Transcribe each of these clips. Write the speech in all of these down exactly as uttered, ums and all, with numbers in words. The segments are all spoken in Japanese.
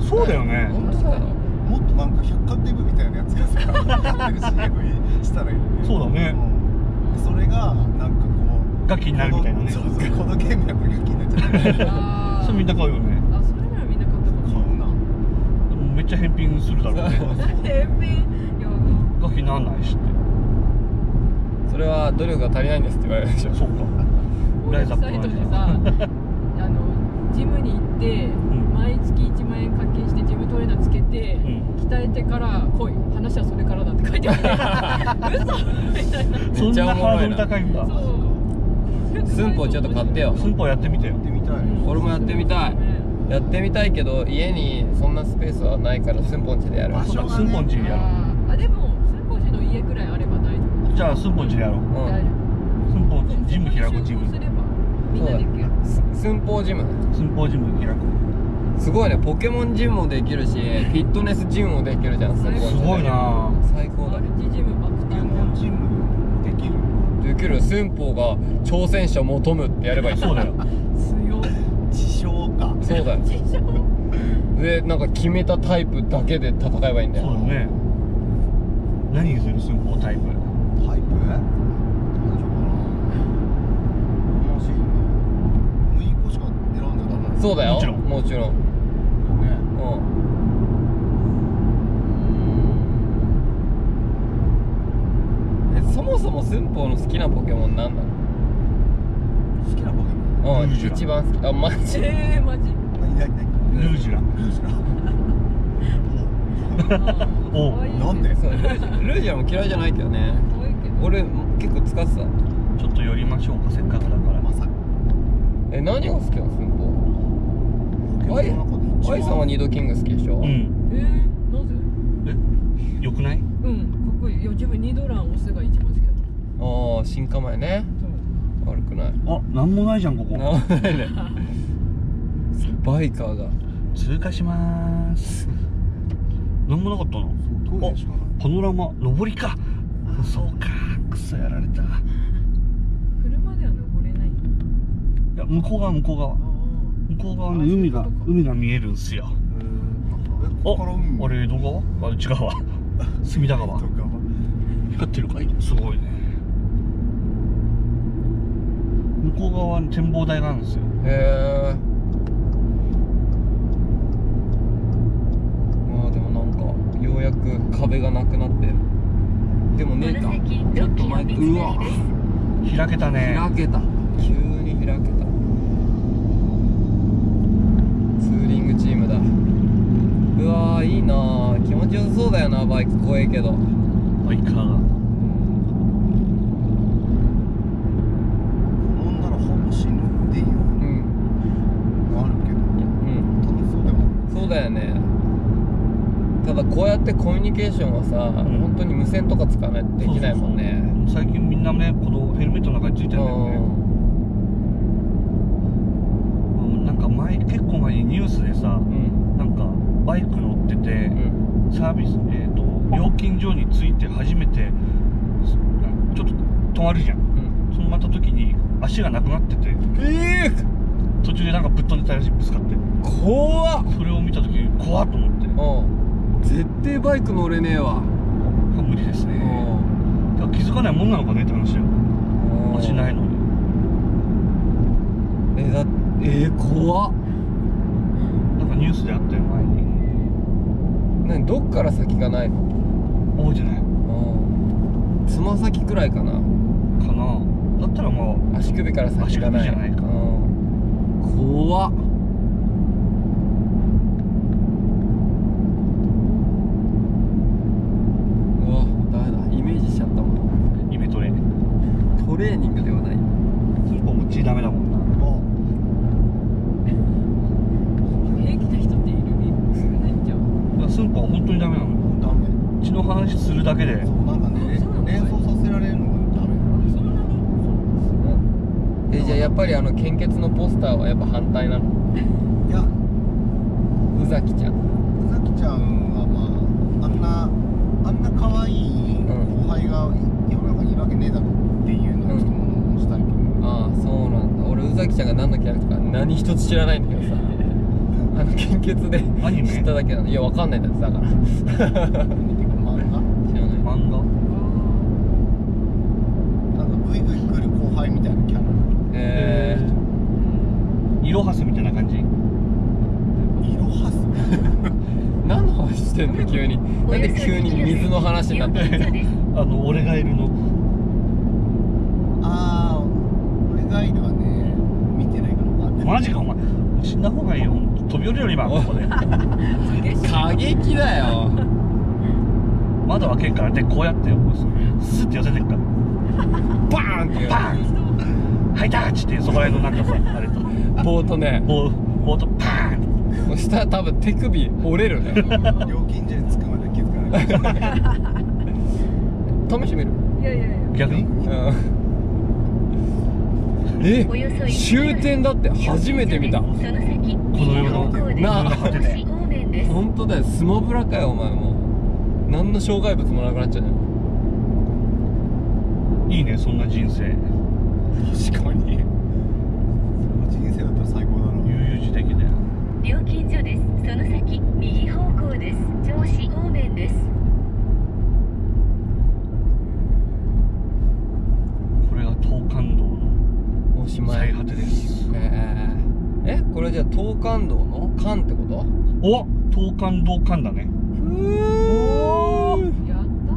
そうだよね。 本当だよ。 もっとなんか百貨店部みたいなやつがさやってる シーエム にしたらいいよね。 そうだね、 うん、それがなんかこう楽器になるみたいなね。 そうそう、このゲームやっぱり楽器になっちゃうそれみんな買うよね。 あ、それならみんな買ったかも。 買うな。 でもめっちゃ返品するだろうね。 返品いや楽器にならないしって。 それは努力が足りないんですって言われるでしょ。 そうか。 俺サイトでさあのジムに行って、うん、毎月いちまんえん課金してジムトレーナーつけて、うん、鍛えてから来い、話はそれからだって書いてある嘘みたいな。 そんなハードル高いんだ。 そう寸法ちょっと買ってよ。 寸法やってみてよ。 やってみたい。 俺もやってみたい、やってみたいけど家にそんなスペースはないから寸法んちでやる。 寸法んちでやろう。 あ、でも寸法んちの家ぐらいあれば大丈夫。 じゃあ寸法んちでやろう。 うん、 大丈夫。 寸法んちジム開くジム。 みんなできる。 寸法ジム。 寸法ジム開く。 すごいね、ポケモンジムもできるし、フィットネスジムもできるじゃん。 すごいな。 最高だ。 マルチジムバクティポケモンジムできる。 できる。寸法が挑戦者求むってやればいい。 そうだよ。 強い。 自称か。 そうだよ。 自称。 で、なんか決めたタイプだけで戦えばいいんだよ。 そうだね。何にする寸法タイプ。 タイプ？ そうだよ。 もちろん。 もちろん。ね。うん。え、そもそも寸法の好きなポケモンなんなの？ 好きなポケモン？ うん、一番好き。あ、マジ？ えー、マジ？ 何何何？ ルージュラ。 ルージュラ。 お。 なんで？ そう、ルージュ、ルージュラも嫌いじゃないけどね。俺結構使ってた。 ちょっと寄りましょうか、せっかくだから。 まさか。 え、何が好きなの寸法？アイ、アイさんはニドキング好きでしょ？うん。 えー、なぜ？ え、よくない？ うん、かっこいい。いや、自分ニドランオスが一番好きだった。 ああ、進化前ね。悪くない。 あ、なんもないじゃんここ。 なんもないね。バイカーが通過しまーす。なんもなかったの？ そう、トイレしかない。 パノラマ、上りか。そうか、クソやられた。 車では登れない。いや、向こう側向こう側。向こう側に海が海が見えるんすよ。あ、あれ江戸川？あ、違うわ。隅田川。光ってるかい？すごいね。向こう側に展望台があるんですよ。 へえ。まあでもなんかようやく壁がなくなってる。でもねえか。ちょっと前とうわ。 開けたね。 開けた。急に開けた。ツーリングチームだ。うわー、いいなー。気持ちよさそうだよな、バイク怖いけど。 バイカーが。 飲んだらほぼ死ぬっていう。うん。あるけど。うん。楽しそうでも。 そうだよね。ただこうやってコミュニケーションはさ、うん、本当に無線とか使わないとできないもんね。 そうそうそう。最近みんなね、このヘルメットの中についてるんだよね。なんか前結構前にニュースでさ、うん、なんかバイク乗ってて、うん、サービス、えーと料金所に着いて初めてちょっと止まるじゃん、うん、そのまた時に足がなくなってて、えー、途中でなんかぶっ飛んでたらしい、ぶつかって。 怖っ。 それを見た時に怖っと思って、 うん、絶対バイク乗れねえわ。 無理ですね。だから気づかないもんなのかねって話よ。足ないのに。 えだえー、怖っ。 なんかニュースであったよ前に。 何、どっから先がないの？ 覚えてない。 つま先くらいかな。 かな。だったらまあ足首から先がない。 足首じゃないか。 怖っ。うわ、ダメだ。イメージしちゃったもん。 イメトレ。 トレーニングではない。 スーパーも血ダメだもんな。 平気な人っている？少ないんじゃん。 スーパーは本当にダメなのよ。 ダメ。 血の話するだけで。 そう、なんかね、連想させられるのがダメ。 そんなに？ え、じゃあやっぱりあの献血のポスターはやっぱ反対なの？ いや、 宇崎ちゃん。 宇崎ちゃんはまあ、あんなあんな可愛い後輩が世の中にいるわけねえだろっていうのをちょっと物申したいけど、 ああ、そうなんだ。俺宇崎ちゃんが何のキャラクターか何一つ知らないんだけどさ。ああの献血でアニメ知っただけなの。いやわかんないんだってだから漫画知らない。 漫画なんかグイグイ来る後輩みたいなキャラ。 えー、 イロハスみたいな感じ。 イロハス何の話してんの急に。なんで急に水の話になってるあの俺がいるの。 ああ、俺がいるはね、見てないから分かんない。 マジかお前。死んだ方がいいよ。飛び降りるよ今ここで。 過激だよ。 窓開けるからでこうやってスッて寄せてくから。バーンとパーン。ハイタッチってそこら辺のなんかさあれと。 ボートね。 ボーボートパーン。 そしたら多分手首折れるね。 料金所に着くまで気づかない。 試してみる。 いやいやいや逆に。 え、終点だって初めて見た。 この世のなあ、 果てで。 本当だよ。スマブラかよお前もう。何の障害物もなくなっちゃうじゃん。 いいねそんな人生。 確かに。人生だったら最高だろ。 悠々自適だよ。 料金所です。その先右方向です。銚子方面です。 これが東関道のおしまい。 最果てです。 えー、え、これじゃあ東関道の関ってこと？ お、東関道関だね。 ふー。 や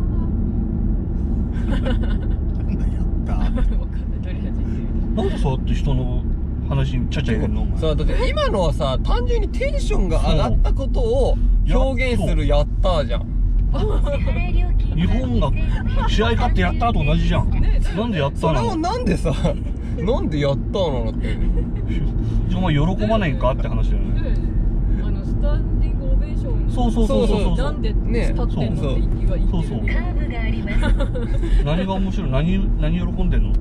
ったーなんだやったわかんないとりあえず行ってみなんでそうやって人の話にちゃちゃ入れるのお前。 さあだって今のはさ、単純にテンションが上がったことを表現するやったーじゃん。 日本が試合勝ってやったーと同じじゃん。なんでやったーなの。 それをなんでさ、なんでやったーなのって。 じゃあお前喜ばないんかって話だよね。 であのスタンディングオベーションそうそうそうそうそう。 なんで立ってんのって言わ言ってるそうそうカーブがあります。 何が面白い。何何喜んでんの。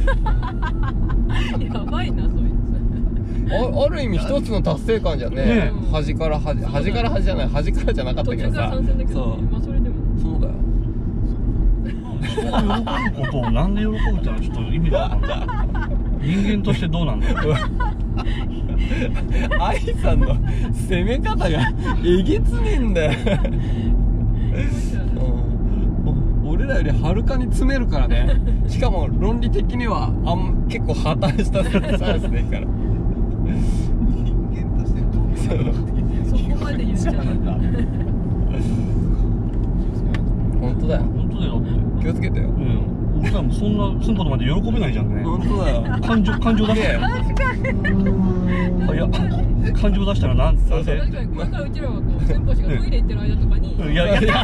やばいなそいあ, ある意味一つの達成感じゃんね。 ね端から端、端から端じゃない、端からじゃなかつ途中からったけどさ。 参戦だけど、 そうね、まあそれでもそうだよ。 人が喜ぶことをなんで喜ぶってのはちょっと意味がわかんない。人間としてどうなんだろう。 愛さんの攻め方がえげつねえんだよ。うん俺らよりはるかに詰めるからね。しかも論理的にはあん結構破綻したサービスでいいから。 人間としてどうなのってそこまで言っちゃう本当だよ。 本当だよって。 気をつけてよ。 うん。俺らもそんな寸法まで喜べないじゃんね。 本当だよ。 感情感情出したよ。いや感情出したらなんなんで。 確かにこれからうちらはこう先輩がトイレ行ってる間とかに、 いやいやいや。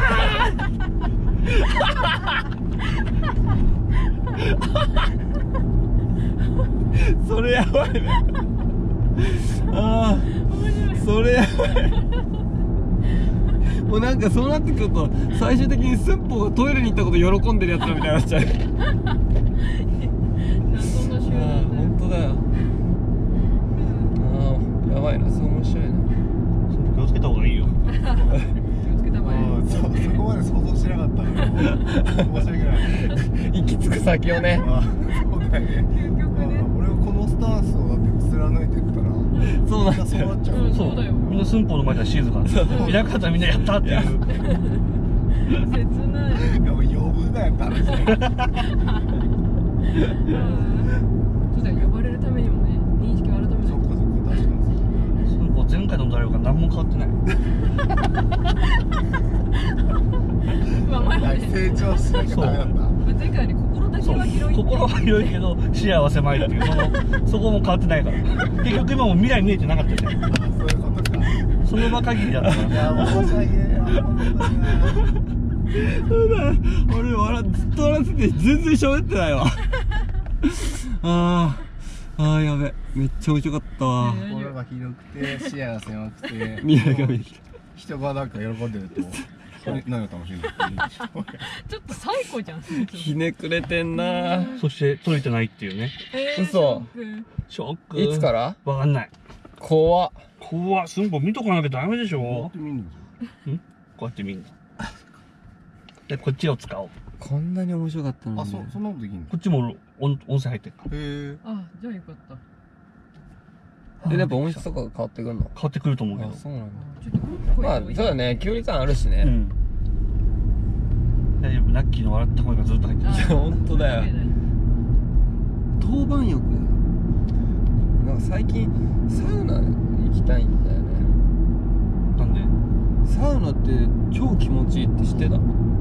それやばいね。ああ、それやばい。もうなんかそうなってくると最終的に寸法がトイレに行ったこと喜んでるやつらみたいになっちゃう。 謎の集団で本当だよ。ああ、やばいな、そう面白いな。 気をつけた方がいいよ。 気をつけた方がいい。 そ, そこまで想像してなかったの。申し訳ない。 行き着く先をね。 あそうだよね。 究極ね。 俺はこのスタンスをだって貫いていったらそうなんだよ。 そうなっちゃう。 うんそうそうだよみんな寸法の前では静か。いなかったらみんなやったっていう。 切ない。 いやもう呼ぶなよって話だよ。 そうだよ、呼ばれるためにもね、認識を改めないと。 そっかそっか、確かに寸法前回の誰か何も変わってない。 まあ前はね、 成長しなきゃダメなんだ。 前回はね、心だけそうは広い。 心は広いけど視野は狭いっていうそのそこも変わってないから。結局今も未来見えてなかったじゃん。 あそういうことか。 その場限りだったかいやら。 申し訳ない。 そうだ、俺笑ずっと笑ってて全然喋ってないわ。あーあーやべ、めっちゃ面白かったわ。 心が広くて視野が狭くて未来が見えてきた。 人がなんか喜んでると何が楽しいんだっていう。 ちょっと最高じゃん。 ひねくれてんな。 そして取れてないっていうね。 えー嘘。 ショック。 いつからわかんない。 怖っ。 怖っ。寸法見とかなきゃダメでしやょっ。てみんのんこうやって見んの。でこっちを使おう。 こんなに面白かったのに。 あ、そそんなことできんの。 こっちも音音声入ってるかへえ。 あ、じゃあよかった。 でやっぱ音質とかが変わってくるの？ 変わってくると思うけど。 あ、そうなんだ。 ちょっと声まあそうだね、距離感あるしね。 うん。大丈夫、ナッキーの笑った声がずっと入ってる。 いや本当だよ。当番浴。なんか最近サウナ行きたいんだよね。 なんで？ サウナって超気持ちいいって知ってた？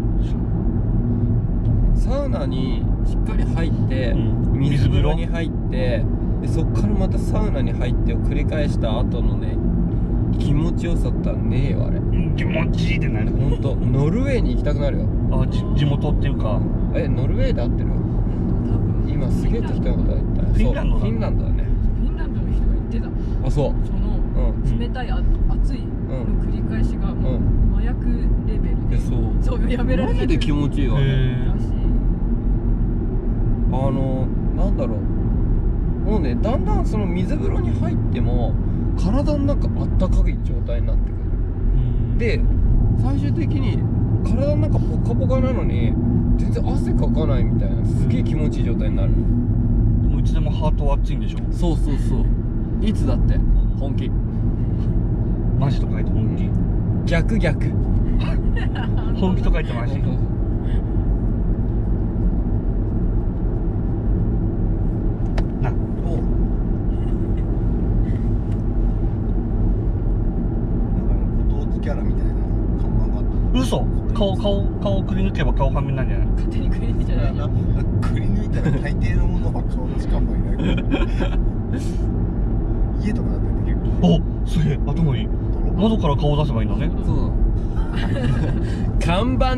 サウナにしっかり入って、うん、水風呂に入ってでそっからまたサウナに入ってを繰り返した後のね気持ちよさったらねえよあれ。 気持ちいいってなる。 ほんとノルウェーに行きたくなるよ。 あ、地元っていうか、 え、ノルウェーで合ってる？今すげえ適当なこと言った。 フィンランドだ。 フィンランドだね。 フィンランドの人が言ってた。 あ、そう。 その、うん、冷たいあ熱いの繰り返しがもう麻薬レベルで、 そう。 そうやめられない。マジで気持ちいいわね。 らしい。 あのなんだろう。もうねだんだんその水風呂に入っても体の中あったかい状態になってくる。で最終的に体の中ポカポカなのに全然汗かかないみたいなすげえ気持ちいい状態になる。 でもいつでもハートは熱いんでしょ。 そうそうそう。いつだって本気。 マジと書いて本気。 逆逆。 本気と書いてマジ。なお。 キャラみたいな看板があった。 嘘。顔顔顔くり抜けば顔はめなんじゃない？ 勝手にくり抜いちゃないよ。 くり抜いたら大抵のものは顔のし看板になる。家とかだったら結構。 お、すげえ頭いい。窓から顔出せばいいんだね。 そう。看板。